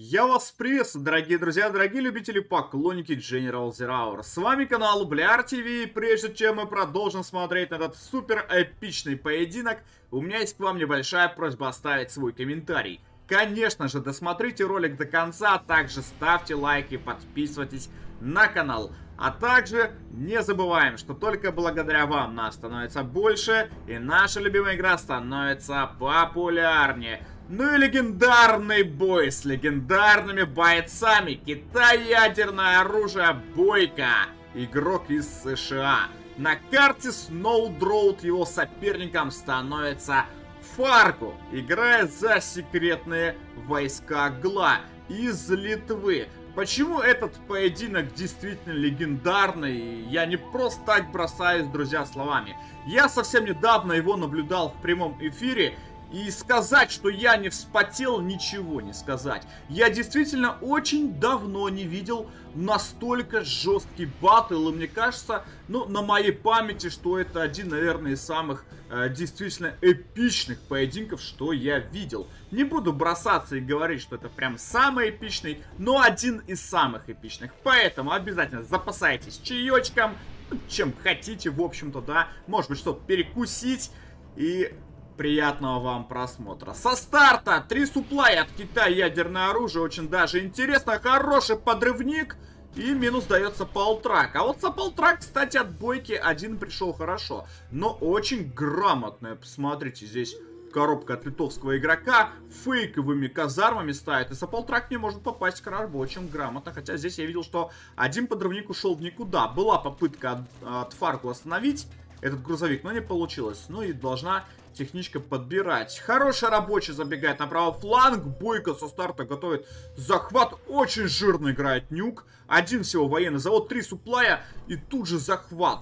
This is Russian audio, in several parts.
Я вас приветствую, дорогие друзья, дорогие любители, поклонники General Zeraora. С вами канал Бляр ТВ, и прежде чем мы продолжим смотреть на этот супер эпичный поединок, у меня есть к вам небольшая просьба оставить свой комментарий. Конечно же, досмотрите ролик до конца, а также ставьте лайки, подписывайтесь на канал. А также не забываем, что только благодаря вам нас становится больше, и наша любимая игра становится популярнее. Ну и легендарный бой с легендарными бойцами. Китай, ядерное оружие, Бойко. Игрок из США. На карте Snowdrought его соперником становится Фарго. Играет за секретные войска ГЛА из Литвы. Почему этот поединок действительно легендарный? Я не просто так бросаюсь, друзья, словами. Я совсем недавно его наблюдал в прямом эфире. И сказать, что я не вспотел, ничего не сказать. Я действительно очень давно не видел настолько жесткий баттл. И мне кажется, ну, на моей памяти, что это один, наверное, из самых действительно эпичных поединков, что я видел. Не буду бросаться и говорить, что это прям самый эпичный, но один из самых эпичных. Поэтому обязательно запасайтесь чаечком, чем хотите, в общем-то, да. Может быть, что-то перекусить и... Приятного вам просмотра. Со старта 3 суплая от Китая, ядерное оружие. Очень даже интересно. Хороший подрывник. И минус дается полтрак. А вот за полтрак, кстати, от Бойки один пришел хорошо. Но очень грамотная. Посмотрите, здесь коробка от литовского игрока. Фейковыми казармами ставит. И за полтрак не может попасть хорошо. Очень грамотно. Хотя здесь я видел, что один подрывник ушел в никуда. Была попытка от Фарго остановить этот грузовик, но не получилось. Ну и должна техничка подбирать. Хороший рабочий забегает на правый фланг. Бойко со старта готовит захват. Очень жирно играет Нюк. Один всего военный завод, 3 суплая. И тут же захват.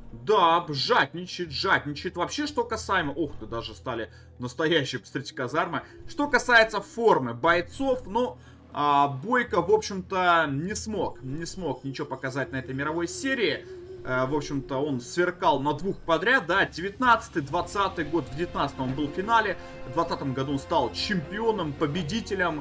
Да, жадничает. Вообще, что касаемо... Ух ты, даже стали настоящие, посмотрите, казармы. Что касается формы бойцов, ну... Бойко, в общем-то, не смог ничего показать на этой мировой серии. В общем-то, он сверкал на 2 подряд, да, 19-20 год, в 19 он был в финале, в 20 году он стал чемпионом, победителем.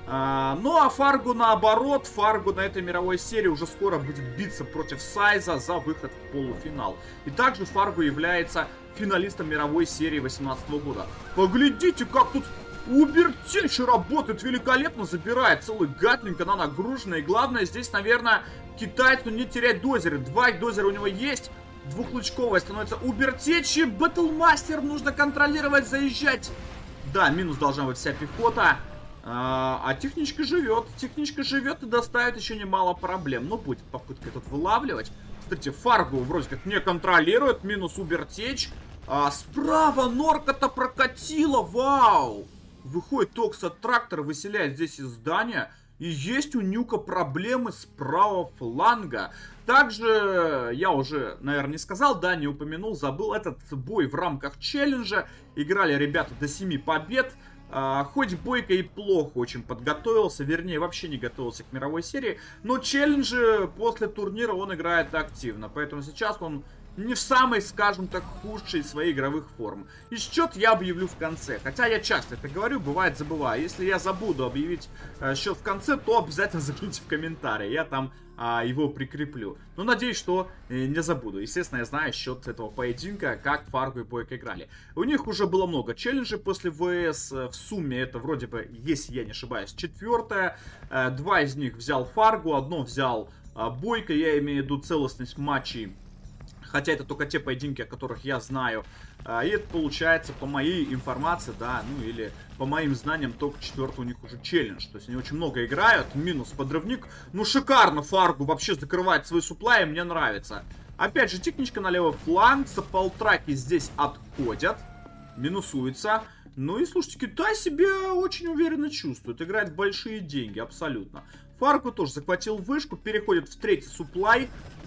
Ну, а Фарго наоборот, Фарго на этой мировой серии уже скоро будет биться против Сайза за выход в полуфинал. И также Фарго является финалистом мировой серии 18 года. Поглядите, как тут Убертич работает великолепно, забирает целый гатлинг, она нагружена. И главное здесь, наверное... Китайцу не терять дозеры. 2 дозера у него есть. Двухлучковая становится Убертечи. Батлмастер нужно контролировать, заезжать. Да, минус должна быть вся пехота. А техничка живет. Техничка живет и доставит еще немало проблем. Но будет попытка тут вылавливать. Кстати, Фарго вроде как не контролирует. Минус Убертеч. Справа норка-то прокатила. Вау. Выходит Токс от трактора, выселяет здесь из здания. И есть у Нюка проблемы с правого фланга. Также, я уже, наверное, не сказал, да, не упомянул, забыл, этот бой в рамках челленджа. Играли ребята до 7 побед. Хоть Бойко и плохо очень подготовился, вернее, вообще не готовился к мировой серии. Но челленджи после турнира он играет активно. Поэтому сейчас он... не в самой, скажем так, худшей своей игровых форм. И счет я объявлю в конце. Хотя я часто это говорю, бывает забываю. Если я забуду объявить счет в конце, то обязательно загляните в комментарии. Я там его прикреплю. Но надеюсь, что не забуду. Естественно, я знаю счет этого поединка, как Фарго и Бойко играли. У них уже было много челленджей после ВС. В сумме это вроде бы, если я не ошибаюсь, 4-е. 2 из них взял Фарго, одно взял Бойко. Я имею в виду целостность матчей. Хотя это только те поединки, о которых я знаю. И это получается, по моей информации, да, ну или по моим знаниям, только 4-й у них уже челлендж. То есть они очень много играют. Минус подрывник. Ну шикарно Фарго вообще закрывает свой суплай, мне нравится. Опять же, техничка на левый фланг. Полтраки здесь отходят. Минусуется. Ну и слушайте, Китай себя очень уверенно чувствует. Играет в большие деньги, абсолютно. Фарго тоже захватил вышку. Переходит в 3-й суплай.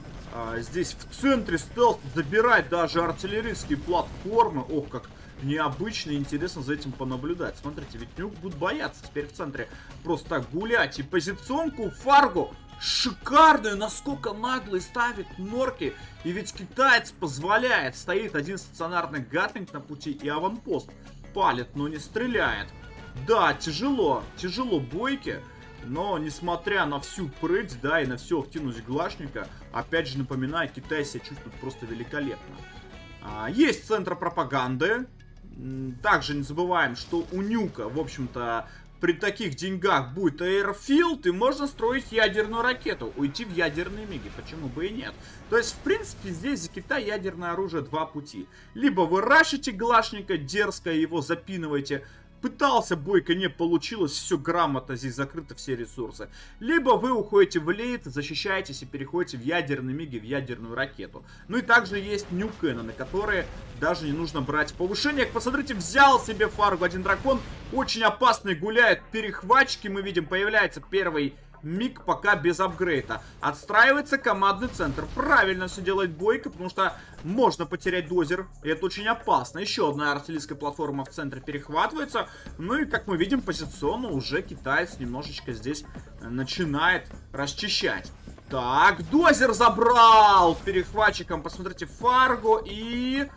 Здесь в центре стелс забирать даже артиллерийские платформы. Ох, как необычно и интересно за этим понаблюдать. Смотрите, ведь Нюк будет бояться теперь в центре просто так гулять. И позиционку Фарго шикарную, насколько наглый ставит норки. И ведь китаец позволяет. Стоит один стационарный гатлинг на пути и аванпост палит, но не стреляет. Да, тяжело Бойке. Но, несмотря на всю прыть, да, и на всю активность Глашника, опять же, напоминаю, Китай себя чувствует просто великолепно. Есть центр пропаганды. Также не забываем, что у Нюка, в общем-то, при таких деньгах будет аэрфилд, и можно строить ядерную ракету, уйти в ядерные миги, почему бы и нет. То есть, в принципе, здесь за Китай ядерное оружие два пути. Либо вы рашите Глашника, дерзко его запинываете. Пытался Бойко, не получилось, все грамотно, здесь закрыты все ресурсы. Либо вы уходите в лейт, защищаетесь и переходите в ядерные миги, в ядерную ракету. Ну и также есть нью-кэнноны, которые даже не нужно брать в повышениях. Посмотрите, взял себе Фаргу один дракон, очень опасный, гуляет перехватчики, мы видим, появляется первый миг пока без апгрейда. Отстраивается командный центр. Правильно все делает Бойко, потому что можно потерять дозер. И это очень опасно. Еще одна артиллерийская платформа в центре перехватывается. Ну и, как мы видим, позиционно уже китаец немножечко здесь начинает расчищать. Так, дозер забрал перехватчиком. Посмотрите, Фарго и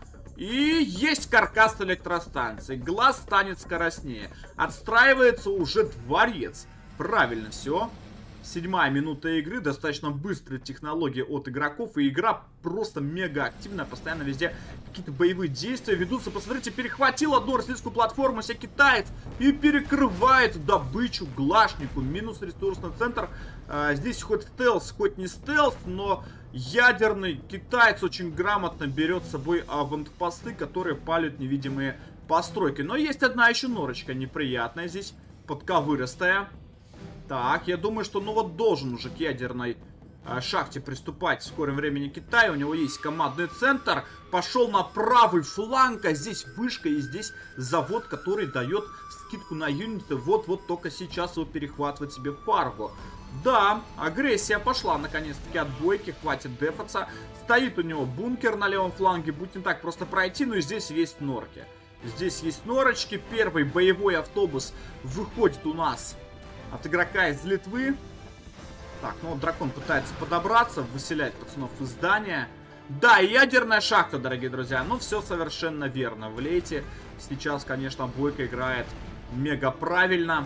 есть каркас электростанции. Глаз станет скоростнее. Отстраивается уже дворец. Правильно все. 7-я минута игры, достаточно быстрые технологии от игроков, и игра просто мега активная, постоянно везде какие-то боевые действия ведутся. Посмотрите, перехватил одну российскую платформу себе китаец и перекрывает добычу Глашнику. Минус ресурсный центр. Здесь хоть стелс, хоть не стелс, но ядерный китаец очень грамотно берет с собой аванпосты, которые палят невидимые постройки. Но есть одна еще норочка неприятная здесь, подковыростая. Так, я думаю, что ну вот должен уже к ядерной шахте приступать в скором времени Китай. У него есть командный центр. Пошел на правый фланг, а здесь вышка и здесь завод, который дает скидку на юниты. Вот-вот только сейчас его перехватывает себе Фарго. Да, агрессия пошла наконец-таки от Бойки, хватит дефаться. Стоит у него бункер на левом фланге, будет не так просто пройти, но и здесь есть норки. Здесь есть норочки. Первый боевой автобус выходит у нас от игрока из Литвы. Так, ну вот дракон пытается подобраться, выселять пацанов из здания. Да, ядерная шахта, дорогие друзья. Ну, все совершенно верно. В лейте сейчас, конечно, Бойко играет мега правильно.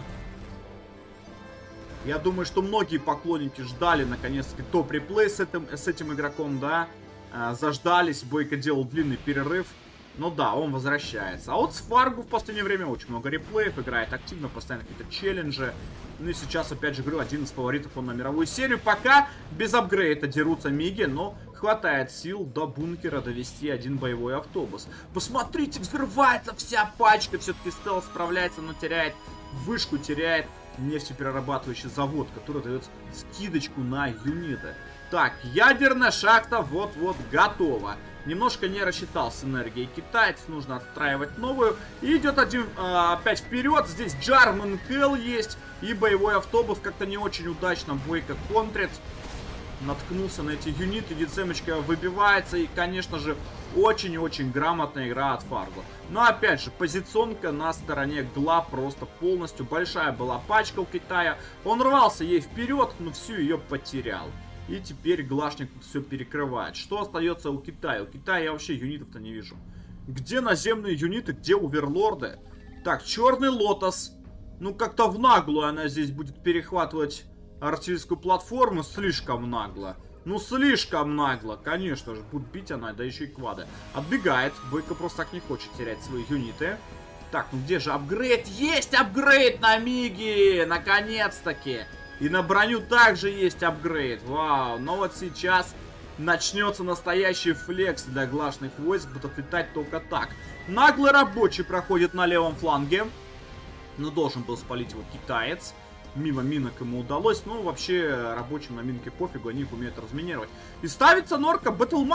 Я думаю, что многие поклонники ждали, наконец-таки, топ-реплей с этим игроком, да. Заждались, Бойко делал длинный перерыв. Ну да, он возвращается. А вот с Фаргу в последнее время очень много реплеев, играет активно, постоянно какие-то челленджи. Ну и сейчас, опять же, говорю, один из фаворитов он на мировую серию. Пока без апгрейда дерутся миги, но хватает сил до бункера довести один боевой автобус. Посмотрите, взрывается вся пачка. Все-таки стелс справляется, но теряет вышку, теряет нефтеперерабатывающий завод, который дает скидочку на юниты. Так, ядерная шахта вот-вот готова. Немножко не рассчитал с энергией китаец, нужно отстраивать новую. И идет один опять вперед. Здесь Джарман Кэлл есть. И боевой автобус как-то не очень удачно Бойко контрит. Наткнулся на эти юниты, децемочка выбивается. И, конечно же, очень и очень грамотная игра от Фарго. Но опять же, позиционка на стороне Гла просто полностью. Большая была пачка у Китая. Он рвался ей вперед, но всю ее потерял. И теперь Глашник все перекрывает. Что остается у Китая? У Китая я вообще юнитов-то не вижу. Где наземные юниты? Где оверлорды? Так, черный лотос. Ну, как-то в наглую она здесь будет перехватывать артиллерийскую платформу. Слишком нагло. Ну, слишком нагло. Конечно же, будет бить она, да еще и квады. Отбегает. Бойко просто так не хочет терять свои юниты. Так, ну где же апгрейд? Есть апгрейд на Миги! Наконец-таки! И на броню также есть апгрейд. Вау. Но вот сейчас начнется настоящий флекс для глашных войск. Будут летать только так. Наглый рабочий проходит на левом фланге. Но должен был спалить его китаец. Мимо минок ему удалось. Ну, вообще, рабочим на минке пофигу. Они их умеют разминировать. И ставится норка.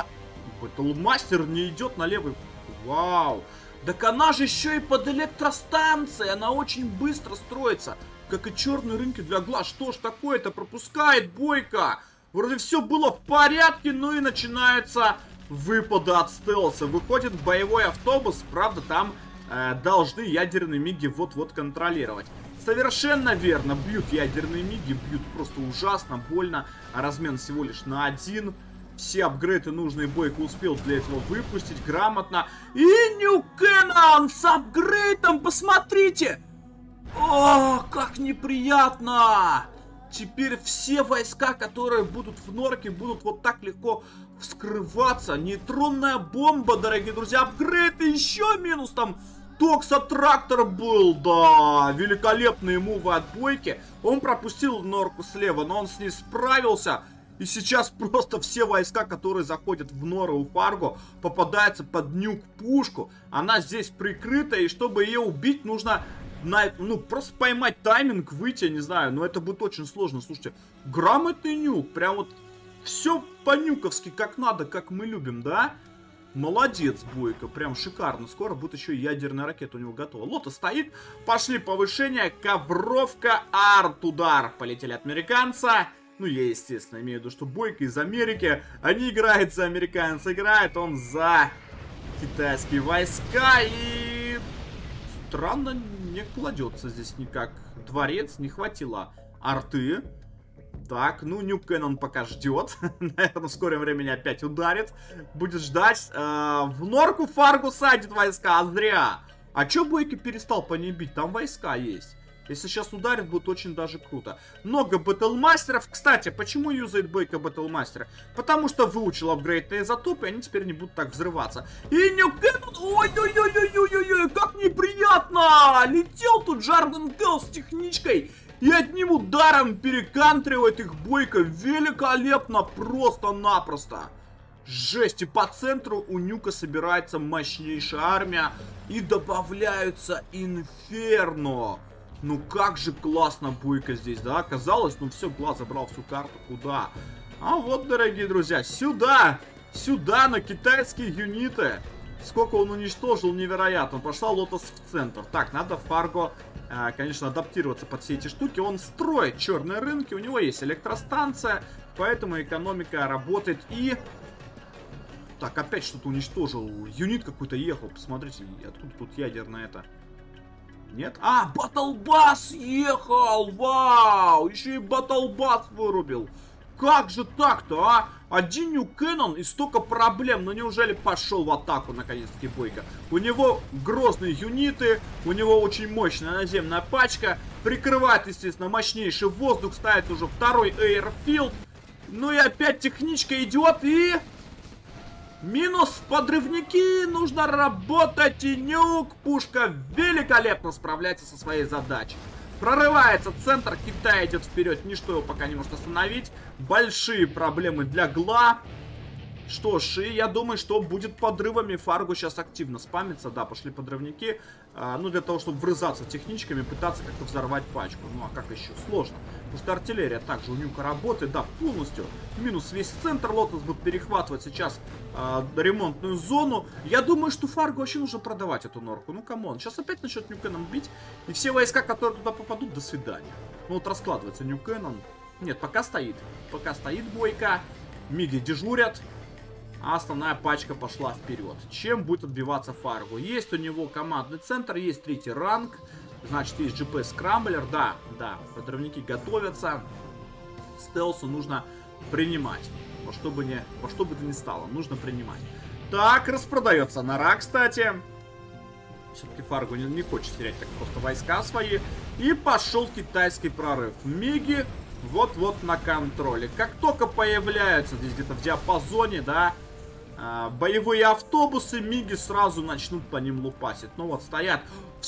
Бэтлмастер не идет на левый. Вау. Так она же еще и под электростанцией. Она очень быстро строится. Как и черные рынки для глаз. Что ж такое-то пропускает Бойко? Вроде все было в порядке, ну и начинается выпады от стелса. Выходит боевой автобус, правда там должны ядерные миги вот-вот контролировать. Совершенно верно, бьют ядерные миги, бьют просто ужасно, больно. А размен всего лишь на 1. Все апгрейды нужные Бойко успел для этого выпустить грамотно. И нью-кэннон с апгрейдом, посмотрите! О, как неприятно! Теперь все войска, которые будут в норке, будут вот так легко вскрываться. Нейтронная бомба, дорогие друзья. Апгрейд и еще минус там. Токсотрактор был, да. Великолепные мувы от Бойки. Он пропустил норку слева, но он с ней справился. И сейчас просто все войска, которые заходят в норы у Фарго, попадаются под нюк-пушку. Она здесь прикрыта, и чтобы ее убить, нужно... просто поймать тайминг, выйти, я не знаю, но это будет очень сложно. Слушайте, грамотный нюк, прям вот все по-нюковски, как надо, как мы любим, да? Молодец, Бойко, прям шикарно. Скоро будет еще и ядерная ракета у него готова. Лота стоит, пошли повышения, ковровка, арт-удар. Полетели от американца. Ну, я, естественно, имею в виду, что Бойко из Америки, а не играет за американца, играет он за китайские войска, и странно, не кладется здесь никак дворец, не хватило арты. Так, ну, Нюк Кэнон пока ждет, наверное, в скором времени опять ударит, будет ждать. В норку Фарго садит войска, а зря. А чё Бойко перестал по ней бить? Там войска есть. Если сейчас ударит, будет очень даже круто. Много батлмастеров. Кстати, почему юзает Бойко батлмастера? Потому что выучил апгрейд на изотопы, и они теперь не будут так взрываться. И Нюк Кэнон... Ой-ой-ой-ой-ой-ой-ой, как неприятно! Летел тут Джарган Телл с техничкой, и одним ударом перекантривает их Бойко. Великолепно, просто-напросто. Жесть, и по центру у Нюка собирается мощнейшая армия, и добавляются Инферно. Ну как же классно Бойко здесь, да? Казалось, ну все, глаз забрал всю карту. Куда? А вот, дорогие друзья, сюда! Сюда, на китайские юниты. Сколько он уничтожил, невероятно. Пошла Лотос в центр. Так, надо Фарго, конечно, адаптироваться под все эти штуки. Он строит черные рынки, у него есть электростанция, поэтому экономика работает. И... Так, опять что-то уничтожил. Юнит какой-то ехал, посмотрите, откуда тут ядерное это... Нет? А, Батлбас ехал! Вау! Еще и Батлбас вырубил. Как же так-то, а? Один Нюк Кэнон и столько проблем. Ну неужели пошел в атаку наконец-таки Бойко? У него грозные юниты, у него очень мощная наземная пачка. Прикрывает, естественно, мощнейший воздух. Ставит уже второй эйрфилд. Ну и опять техничка идет и... Минус подрывники, нужно работать, и Нюк, пушка великолепно справляется со своей задачей. Прорывается центр, Китай идет вперед, ничто его пока не может остановить. Большие проблемы для Гла. Что ж, и я думаю, что будет подрывами. Фарго сейчас активно спамится, да, пошли подрывники. Ну, для того, чтобы врезаться техничками, пытаться как-то взорвать пачку. Ну, а как еще? Сложно. Потому что артиллерия также у Нюка работает, да, полностью. Минус весь центр. Лотос будет перехватывать сейчас ремонтную зону. Я думаю, что Фарго вообще нужно продавать эту норку. Ну, камон. Сейчас опять начнет Нюк Кэнон бить. И все войска, которые туда попадут, до свидания. Ну, вот раскладывается Нюк Кэнон. Нет, пока стоит. Пока стоит Бойко. Миги дежурят. А основная пачка пошла вперед. Чем будет отбиваться Фарго? Есть у него командный центр, есть третий ранг. Значит, есть GP Скрамблер. Да, да, подрывники готовятся. Стелсу нужно принимать. Во что бы то ни стало, нужно принимать. Так, распродается нора, кстати. Все-таки Фарго не хочет терять так просто войска свои. И пошел китайский прорыв. Миги вот-вот на контроле. Как только появляются здесь где-то в диапазоне, да, боевые автобусы, Миги сразу начнут по ним лупасить. Ну вот, стоят в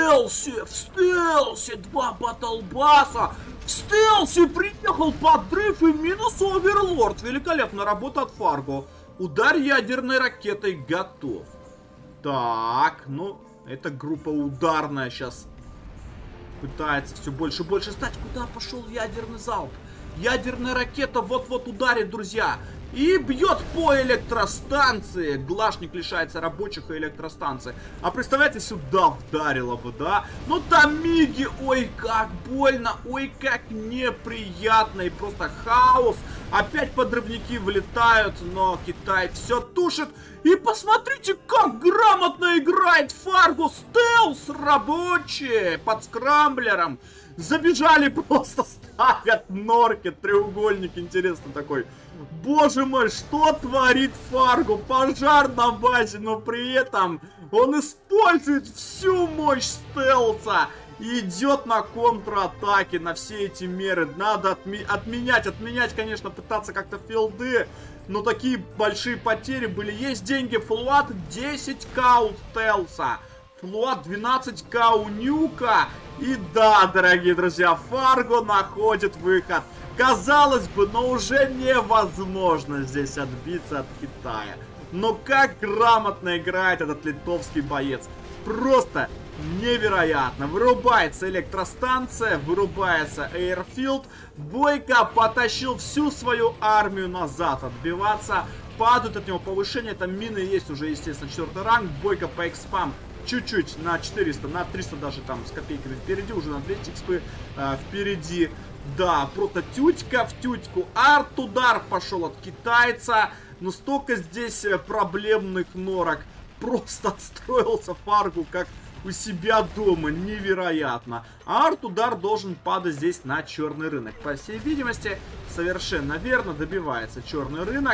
стелсе, два батлбаса. В стелсе приехал подрыв и минус оверлорд. Великолепная работа от Фарго. Удар ядерной ракетой готов. Так, ну, эта группа ударная сейчас пытается все больше и больше стать. Куда пошел ядерный залп? Ядерная ракета вот-вот ударит, друзья. И бьет по электростанции. Глашник лишается рабочих и электростанции. А представляете, сюда вдарило бы, да? Ну там Миги, ой, как больно, ой, как неприятно. И просто хаос. Опять подрывники влетают, но Китай все тушит. И посмотрите, как грамотно играет Фарго. Стелс рабочие под скрамблером. Забежали, просто ставят норки, треугольник интересный такой. Боже мой, что творит Фарго? Пожар на базе, но при этом он использует всю мощь стелса. идет на контратаке, на все эти меры. Надо отменять, конечно, пытаться как-то филды. Но такие большие потери были. Есть деньги. Флуат 10к у Стелса. Флуат 12к у Нюка. И да, дорогие друзья, Фарго находит выход. Казалось бы, но уже невозможно здесь отбиться от Китая. Но как грамотно играет этот литовский боец. Просто невероятно. Вырубается электростанция, вырубается Airfield. Бойко потащил всю свою армию назад отбиваться. Падают от него повышения. Там мины есть уже, естественно, 4-й ранг. Бойко по экспам чуть-чуть на 400, на 300 даже там с копейками впереди. Уже на 200 экспы впереди. Да, просто тютька в тютьку. Арт-удар пошел от китайца. Но столько здесь проблемных норок. Просто отстроился Фаргу как у себя дома. Невероятно. А арт-удар должен падать здесь на черный рынок. По всей видимости, совершенно верно добивается черный рынок.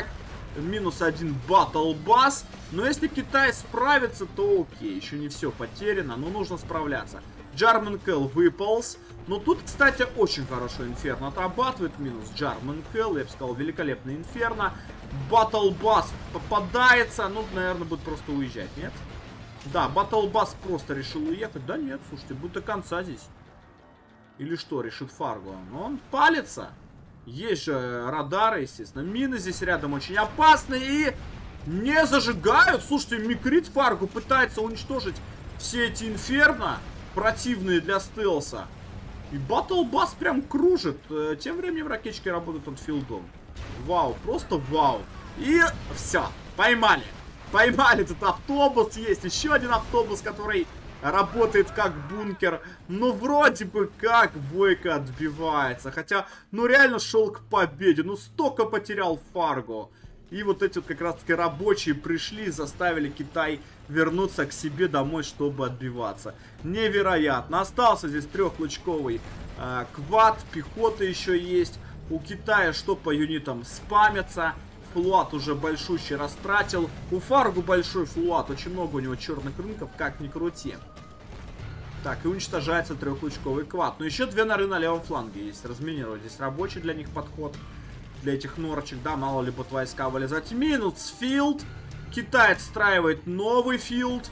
-1 Battle Bass. Но если Китай справится, то окей. Еще не все потеряно, но нужно справляться. Джармен Кэл выполз. Но тут, кстати, очень хорошо Инферно отрабатывает. Минус Джармен Кэл. Я бы сказал, великолепный Инферно. Battle Bass попадается. Ну, наверное, будет просто уезжать, нет? Да, Battle Bass просто решил уехать. Да нет, слушайте, будет до конца здесь. Или что, решит Фарго? Но он палится. Есть же радары, естественно. Мины здесь рядом очень опасны и не зажигают. Слушайте, Микрит Фарго пытается уничтожить все эти Инферно, противные для стелса. И Battle Bass прям кружит. Тем временем ракетчики работают над филдом. Вау, просто вау. И все, поймали. Поймали, тут автобус есть. Еще один автобус, который работает как бункер. Ну, вроде бы как Бойко отбивается. Хотя, ну, реально шел к победе. Ну, столько потерял Фарго. И вот эти вот как раз-таки рабочие пришли и заставили Китай вернуться к себе домой, чтобы отбиваться. Невероятно. Остался здесь трехлучковый квад. Пехота еще есть. У Китая что по юнитам спамятся. Флуат уже большущий растратил. У Фаргу большой флуат. Очень много у него черных рынков, как ни крути. Так, и уничтожается трехлучковый квад. Но еще две норы на левом фланге есть. Разминировать здесь рабочий для них подход. Для этих норочек, да, мало ли будут войска вылезать. Минус филд. Китай отстраивает новый филд.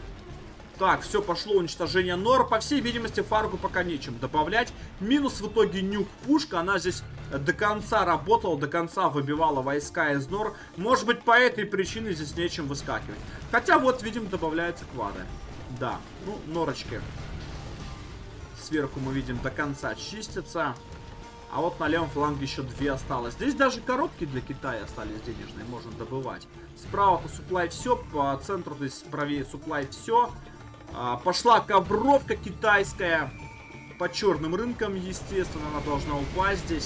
Так, все, пошло уничтожение нор. По всей видимости, Фаргу пока нечем добавлять. Минус в итоге нюк-пушка. Она здесь до конца работала, до конца выбивала войска из нор. Может быть, по этой причине здесь нечем выскакивать. Хотя вот, видим, добавляются квады. Да, ну, норочки. Сверху мы видим до конца чистятся. А вот на левом фланге еще две осталось. Здесь даже коробки для Китая остались денежные, можно добывать. Справа по суплай все, по центру здесь правее суплай все. Пошла ковровка китайская. По черным рынкам, естественно, она должна упасть здесь.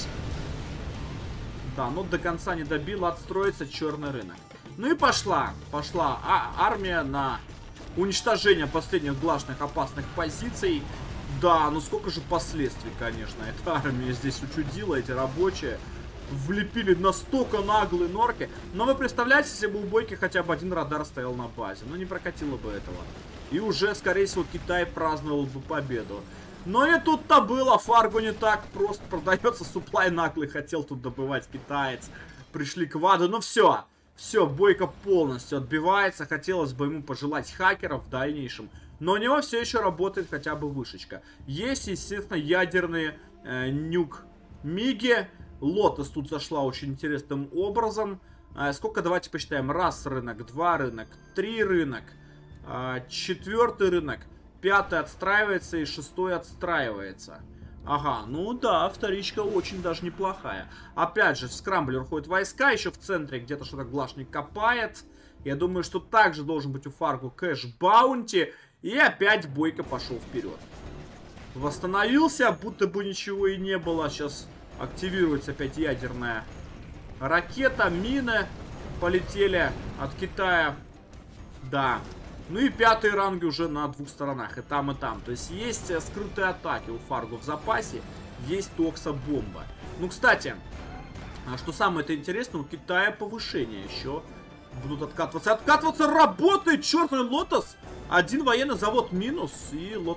Да, но до конца не добила, отстроится черный рынок. Ну и пошла армия на уничтожение последних главных опасных позиций. Да, ну сколько же последствий, конечно. Эта армия здесь учудила, эти рабочие. Влепили настолько наглые норки. Но вы представляете, если бы у Бойки хотя бы один радар стоял на базе. Ну не прокатило бы этого. И уже, скорее всего, Китай праздновал бы победу. Но и тут-то было. Фаргу не так просто продается. Суплай наглый хотел тут добывать китаец. Пришли квады. Ну все. Все, Бойко полностью отбивается. Хотелось бы ему пожелать хакеров в дальнейшем. Но у него все еще работает хотя бы вышечка. Есть, естественно, ядерные нюк-миги. Лотос тут зашла очень интересным образом. Сколько, давайте посчитаем. Раз рынок, два рынок, три рынок, четвертый рынок, пятый отстраивается и шестой отстраивается. Ага, ну да, вторичка очень даже неплохая. Опять же, в скрамблер ходят войска, еще в центре где-то что-то глашник копает. Я думаю, что также должен быть у Фаргу кэш-баунти. И опять Бойко пошел вперед. Восстановился, будто бы ничего и не было. Сейчас активируется опять ядерная ракета. Мины полетели от Китая. Да. Ну и пятые ранги уже на двух сторонах. И там, и там. То есть есть скрытые атаки у Фарго в запасе. Есть токсо-бомба. Ну, кстати, что самое-то интересное, у Китая повышение еще. Будут откатываться. Откатываться работает! Черный Лотос! Один военный завод минус. И Лотос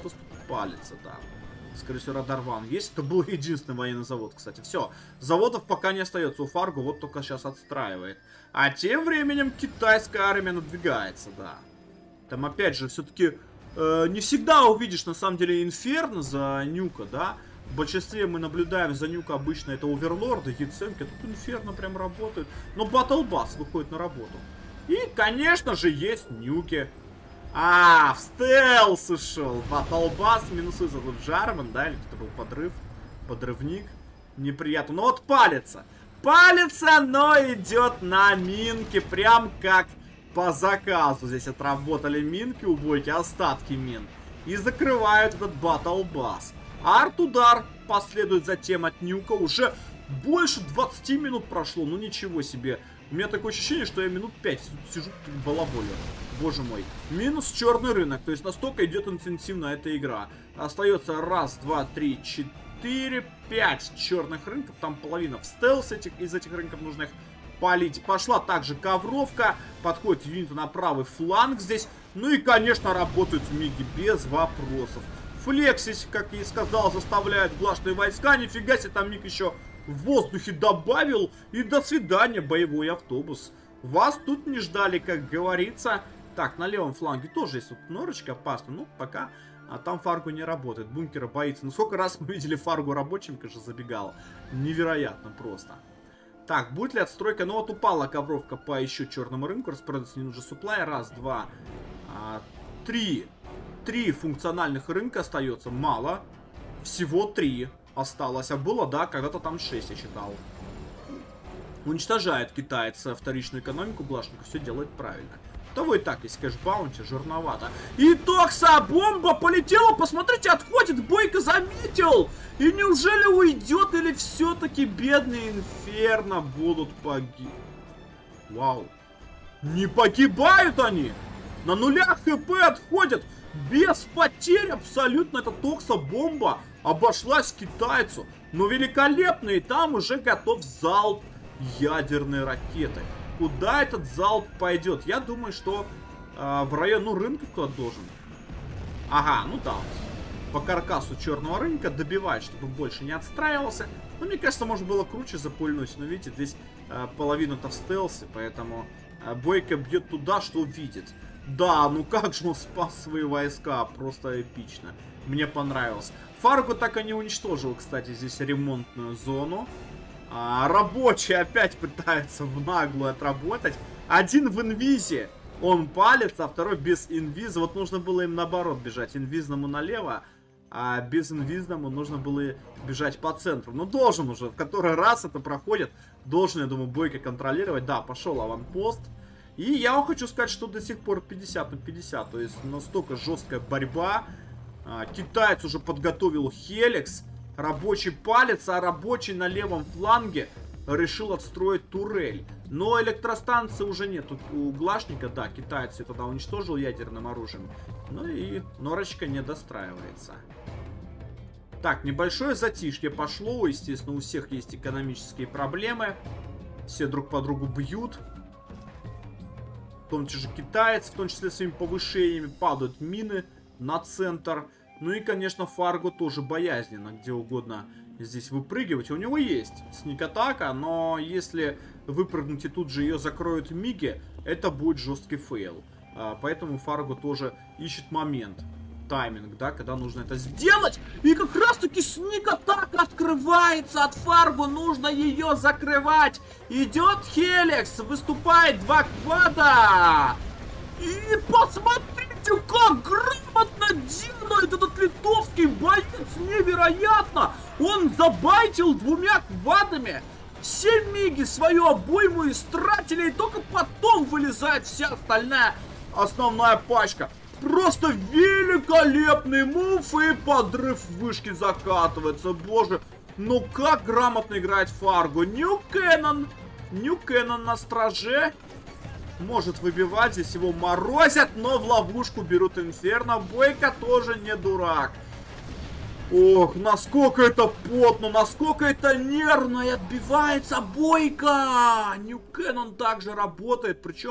палится, да. Скорее всего, радар Ван есть. Это был единственный военный завод, кстати. Все, заводов пока не остается у Фарго, вот только сейчас отстраивает. А тем временем китайская армия надвигается, да. Там опять же, все-таки не всегда увидишь на самом деле Инферно за Нюка, да. В большинстве мы наблюдаем за Нюка обычно это Оверлорды, Яценки. Тут Инферно прям работает. Но Баттлбасс выходит на работу. И, конечно же, есть Нюки. В стелс ушел. Баттлбасс минусуется тут Джарман, да, или кто-то был подрыв. Подрывник. Неприятно. Но вот палится. Палится, но идет на минки. Прям как по заказу. Здесь отработали минки у Бойки, остатки мин. И закрывают этот Баттлбасс. Арт-удар последует затем от Нюка. Уже больше 20 минут прошло. Ну ничего себе. У меня такое ощущение, что я минут 5 сижу как балаболю. Боже мой. Минус черный рынок. То есть настолько идет интенсивно эта игра. Остается 1, 2, 3, 4, 5 черных рынков. Там половина в стелс из этих рынков нужно их палить. Пошла также ковровка. Подходит юниты на правый фланг здесь. Ну и, конечно, работают миги без вопросов. Флексить, как я и сказал, заставляют глашные войска. Нифига себе, там миг еще в воздухе добавил. И до свидания, боевой автобус. Вас тут не ждали, как говорится. Так, на левом фланге тоже есть вот норочка опасная. Ну, пока там Фарго не работает. Бункера боится. Ну, сколько раз мы видели Фарго рабочим, конечно, забегал. Невероятно просто. Так, будет ли отстройка? Ну, вот упала ковровка по еще черному рынку. Распродается не нужно суплай. 1, 2, 3. 3 функциональных рынка остается. Мало. Всего 3 осталось. А было, да, когда-то там 6, я считал. Уничтожает китаец вторичную экономику. Глашников все делает правильно. Того и так есть кэш-баунти, жирновато. И токса-бомба полетела. Посмотрите, отходит. Бойко заметил. И неужели уйдет? Или все-таки бедные Инферно будут погиб? Вау. Не погибают они. На нулях хп отходят. Без потерь абсолютно. Эта токса-бомба обошлась китайцу. Но великолепно. И там уже готов залп ядерной ракеты. Куда этот залп пойдет? Я думаю, что в район, ну, рынка кто-то должен. Ага, ну да. По каркасу черного рынка добивать, чтобы больше не отстраивался. Ну, мне кажется, можно было круче запульнуть. Но видите, здесь половину-то в стелсе, поэтому Бойко бьет туда, что видит. Да, ну как же он спас свои войска. Просто эпично. Мне понравилось. Фарго так и не уничтожил, кстати, здесь ремонтную зону. Рабочие опять пытаются в наглую отработать. Один в инвизе. Он палится, а второй без инвиза. Вот нужно было им наоборот бежать. Инвизному налево, а без инвизному нужно было бежать по центру. Ну должен уже, в который раз это проходит. Должен, я думаю, Бойко контролировать. Да, пошел аванпост. И я вам хочу сказать, что до сих пор 50 на 50. То есть настолько жесткая борьба. Китаец уже подготовил Хеликс. Рабочий палец, а рабочий на левом фланге решил отстроить турель. Но электростанции уже нет. Тут у Глашника, да, китаец ее тогда уничтожил ядерным оружием. Ну и норочка не достраивается. Так, небольшое затишье пошло. Естественно, у всех есть экономические проблемы. Все друг по другу бьют. В том числе китаец, в том числе своими повышениями, падают мины на центр. Ну и, конечно, Фарго тоже боязненно где угодно здесь выпрыгивать. У него есть сник-атака, но если выпрыгнуть и тут же ее закроют миги, это будет жесткий фейл. Поэтому Фарго тоже ищет момент, тайминг, да, когда нужно это сделать. И как раз-таки сник-атака открывается от Фарго, нужно ее закрывать. Идет Хеликс, выступает 2 квада. И посмотрите, как грамотно делает этот литовский боец, невероятно! Он забайтил 2 квадами, все миги свою обойму истратили, и только потом вылезает вся остальная основная пачка. Просто великолепный мув, и подрыв вышки закатывается. Боже, ну как грамотно играет Фарго. Нью Кэнон на страже. Может выбивать, здесь его морозят, но в ловушку берут Инферно. Бойко тоже не дурак. Ох, насколько это потно, насколько это нервно, и отбивается Бойко. Нью Кэнон также работает, причем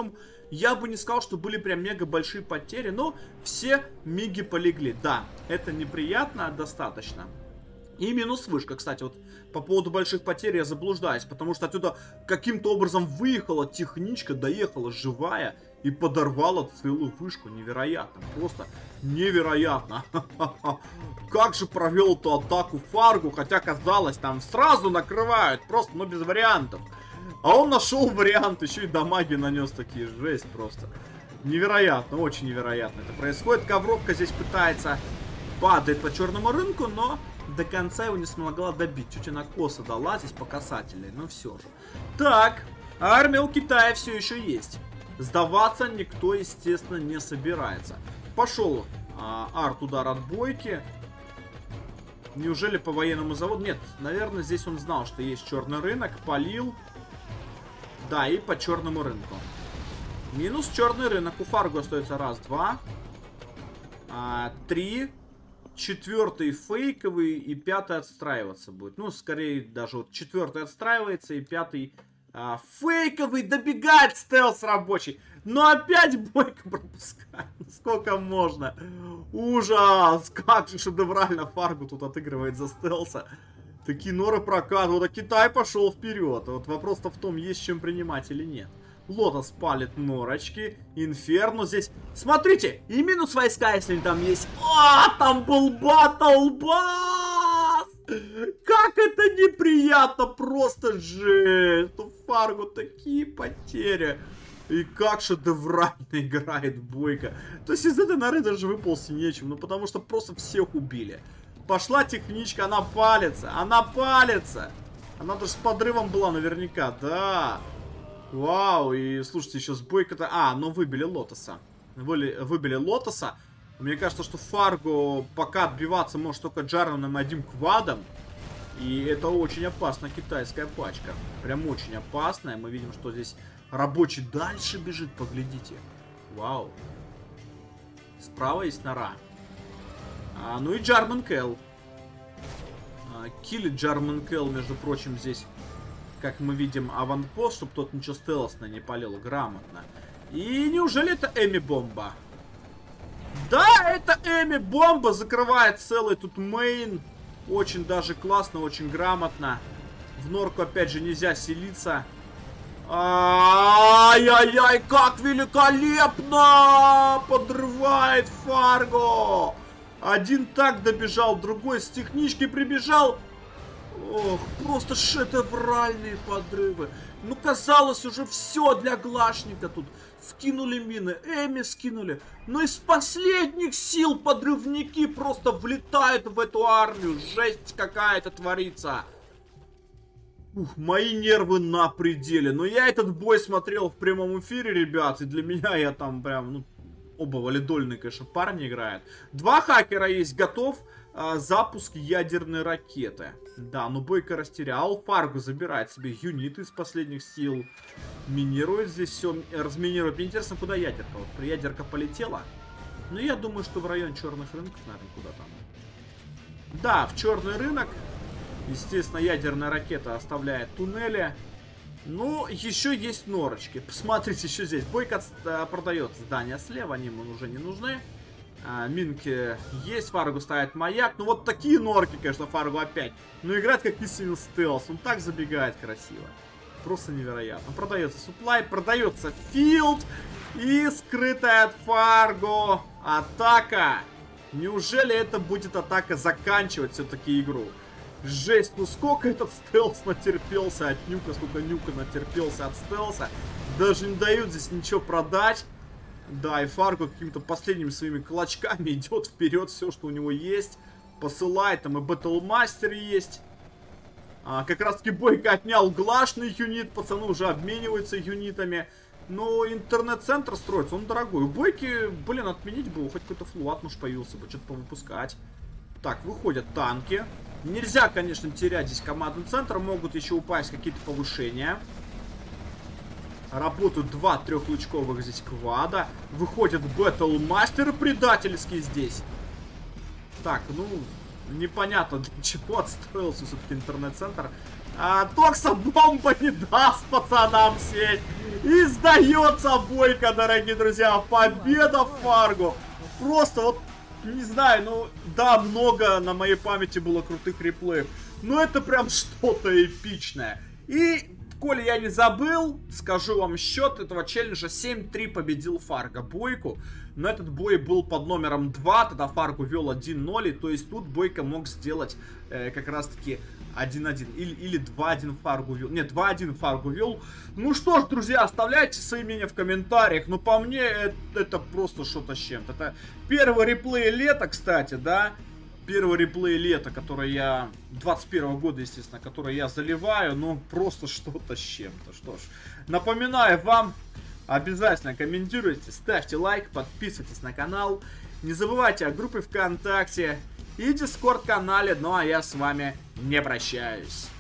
Я бы не сказал, что были прям мега большие потери, но все миги полегли. Да, это неприятно достаточно. И минус вышка, кстати, вот по поводу больших потерь я заблуждаюсь, потому что отсюда каким-то образом выехала техничка, доехала живая и подорвала целую вышку. Невероятно, просто невероятно. Как же провел эту атаку Фарго, хотя казалось, там сразу накрывают, просто, ну, без вариантов. А он нашел вариант, еще и дамаги нанес такие, жесть просто. Невероятно, очень невероятно это происходит. Ковровка здесь пытается, падает по черному рынку, но до конца его не смогла добить. Чуть она косо дала здесь по касательной, но все же. Так, армия у Китая все еще есть. Сдаваться никто, естественно, не собирается. Пошел арт-удар от бойки. Неужели по военному заводу? Нет, наверное, здесь он знал, что есть черный рынок. Полил. Да, и по черному рынку. Минус черный рынок. У Фарго остается раз, два, три. Четвертый фейковый и пятый отстраиваться будет. Ну, скорее, даже вот четвертый отстраивается и пятый фейковый добегает стелс рабочий. Но опять бойко пропускает. Сколько можно? Ужас! Как же шедеврально Фарго тут отыгрывает за стелса. Такие норы прокатывают. А Китай пошел вперед. Вот вопрос-то в том, есть чем принимать или нет. Лотос палит норочки. Инферно здесь. Смотрите, и минус войска, если там есть. Там был батл бас! Как это неприятно, просто жесть. У Фарго такие потери. И как шедеврально играет бойка. То есть из этой норы даже выползти нечем. Ну потому что просто всех убили. Пошла техничка, она палится. Она палится. Она даже с подрывом была наверняка, да. Вау, и слушайте, еще с бойко-то... ну выбили Лотоса. Выбили Лотоса. Мне кажется, что Фарго пока отбиваться может только Джарваном и одним квадом. И это очень опасная китайская пачка. Прям очень опасная. Мы видим, что здесь рабочий дальше бежит, поглядите. Вау. Справа есть нора. Ну и Джарман Кэл. Киллит Джарман Кэл, между прочим, здесь... Как мы видим, аванпост, чтобы тот ничего стелсно не палил грамотно. И неужели это Эми-бомба? Да, это Эми-бомба. Закрывает целый тут мейн. Очень даже классно, очень грамотно. В норку, опять же, нельзя селиться. Ай-яй-яй, как великолепно! Подрывает Фарго. Один так добежал, другой с технички прибежал. Ох, просто шедевральные подрывы. Ну, казалось, уже все для глашника тут. Скинули мины, Эми скинули. Но из последних сил подрывники просто влетают в эту армию. Жесть какая-то творится. Мои нервы на пределе. Но я этот бой смотрел в прямом эфире, ребят. И для меня я там прям, ну, оба валидольные, конечно, парни играют. Два хакера есть, готов. Запуск ядерной ракеты. Да, но бойко растерял. Фарго забирает себе юниты из последних сил. Минирует здесь все. Разминирует. Мне интересно, куда ядерка. Вот ядерка полетела. Но я думаю, что в район черных рынков, наверное, куда там. Да, в черный рынок. Естественно, ядерная ракета оставляет туннели. Ну, еще есть норочки. Посмотрите, еще здесь. Бойко продает здания слева. Они ему уже не нужны. Минки есть, Фарго ставит маяк. Ну вот такие норки, конечно, Фарго опять. Но играет как истинный стелс. Он так забегает красиво. Просто невероятно. Продается суплай, продается филд. И скрытая от Фарго атака. Неужели это будет атака заканчивать все-таки игру? Жесть, ну сколько этот стелс натерпелся от нюка, сколько нюка натерпелся от стелса. Даже не дают здесь ничего продать. Да, и Фарго какими-то последними своими клочками идет вперед, все, что у него есть. Посылает, там и Бэтлмастер есть. Как раз таки бойко отнял глашный юнит, пацаны уже обмениваются юнитами. Но интернет-центр строится, он дорогой. У бойки, блин, отменить было, хоть какой-то флуат, может, появился бы, что-то повыпускать. Так, выходят танки. Нельзя, конечно, терять здесь командный центр, могут еще упасть какие-то повышения. Работают два трехлучковых здесь квада. Выходят Бэтлмастеры предательские здесь. Так, ну, Непонятно, для чего отстроился все-таки интернет-центр. Токса бомба не даст пацанам сеть. И сдается Бойко, дорогие друзья. Победа Фарго. Просто вот, не знаю, ну, да, много на моей памяти было крутых реплеев. Но это прям что-то эпичное. И, коли я не забыл, скажу вам счет этого челленджа. 7-3 победил Фарго Бойку. Но этот бой был под номером 2. Тогда Фарго вел 1-0. То есть тут Бойко мог сделать как раз-таки 1-1. Или 2-1 Фарго вел. Нет, 2-1 Фарго вел. Ну что ж, друзья, оставляйте свои мнения в комментариях. Ну, по мне, это просто что-то с чем-то. Это первый реплей лета, кстати, да. Первый реплей лета, который я... 21 года, естественно, который я заливаю. Ну, просто что-то с чем-то. Что ж, напоминаю вам, обязательно комментируйте, ставьте лайк, подписывайтесь на канал. Не забывайте о группе ВКонтакте и Дискорд-канале. Ну, а я с вами не прощаюсь.